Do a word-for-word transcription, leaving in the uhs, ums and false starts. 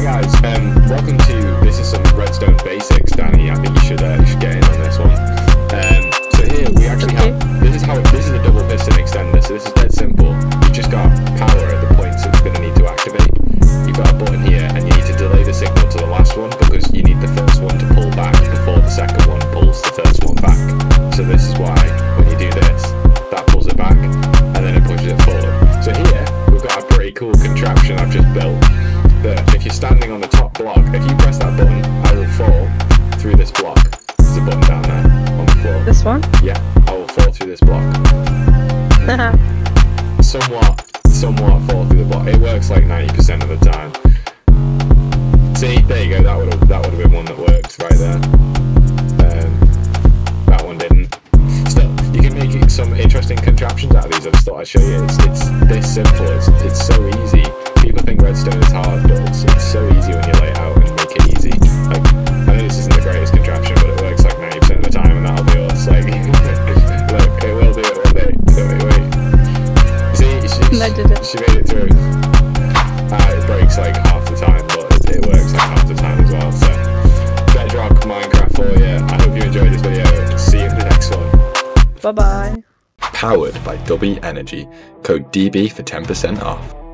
guys, um, welcome to, this is some redstone basics. Danny, I think you should, uh, you should get in on this one. Um, so here we actually okay. have, this is how, this is a double piston extender, so this is dead simple. You've just got power at the points it's going to need to activate. You've got a button here and you need to delay the signal to the last one because you need the first one to pull back before the second one pulls the first one back. So this is why when you do this, that pulls it back and then it pushes it forward. So here we've got a pretty cool contraption I've just built that if you're standing on the top block, if you press that button, I will fall through this block. There's a button down there on the floor. This one? Yeah, I will fall through this block. somewhat, somewhat fall through the block. It works like ninety percent of the time. See, there you go. That would have that would have been one that worked right there. Um, that one didn't. Still, you can make some interesting contraptions out of these. I just thought I'd show you. It's, it's this simple. It's it's so easy. People think redstone is hard, but it's, it's so easy when you lay it out and make it easy. Like, I know this isn't the greatest contraption, but it works like ninety percent of the time, and that'll be us. Like, look, it will do it one day. So wait, wait. See, she, I did it. she made it through. Uh, it breaks like half the time, but it, it works like half the time as well. So, Bedrock Minecraft for you. I hope you enjoyed this video. See you in the next one. Bye bye. Powered by Dubby Energy. Code D B for ten percent off.